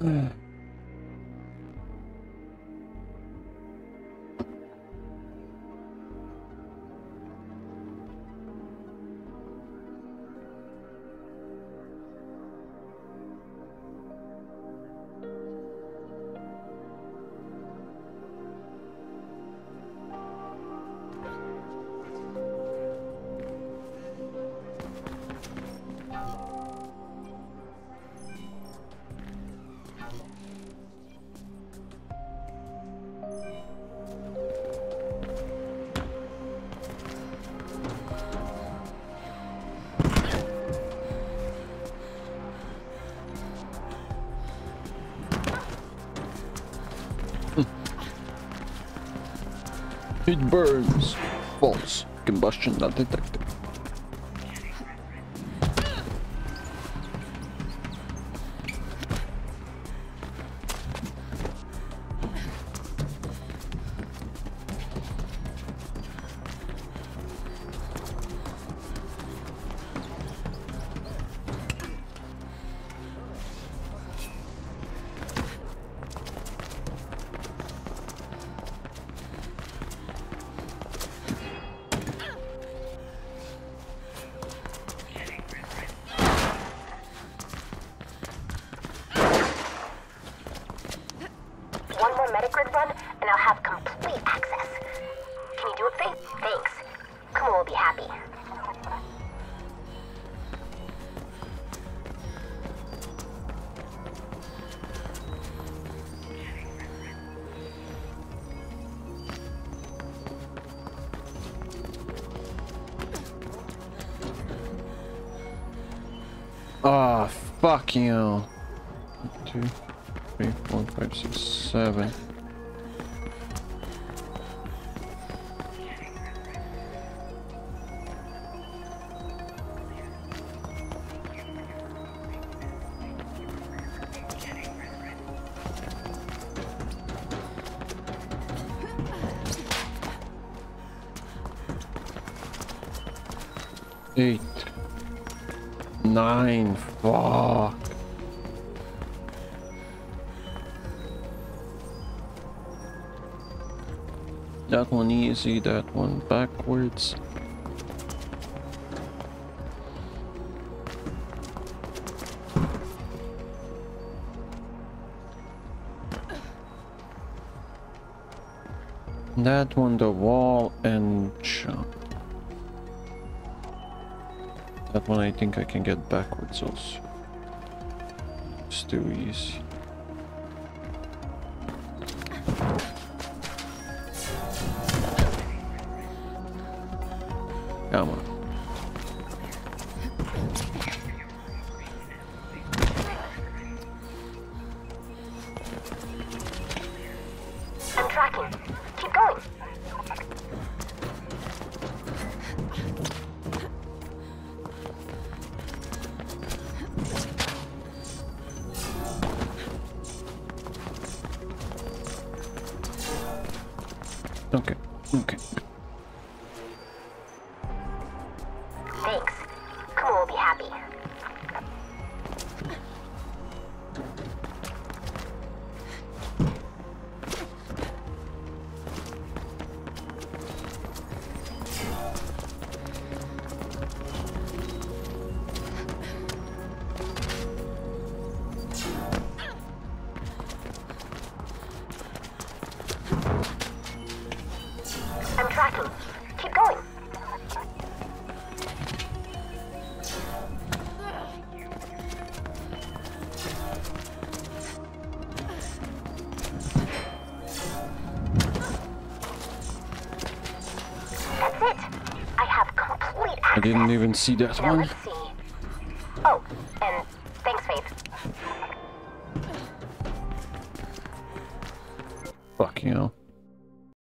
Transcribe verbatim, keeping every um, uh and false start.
It burns. False. Combustion not detected. One more Metagrid run, and I'll have complete access. Can you do it, Faith? Thanks. Kumo will be happy. Ah, oh, fuck you. Two, three, four, five, six, seven. Eight. Nine. Fuck. That one easy, that one backwards. That one the wall and jump. That one I think I can get backwards also. It's too easy. Come on. I'm tracking. Keep going. Okay, okay. Thanks. Kumo will be happy. I'm tracking. Keep going. That's it. I have complete access. I didn't even see that Now one. let's see. Oh, and thanks, Faith. Fuck you know.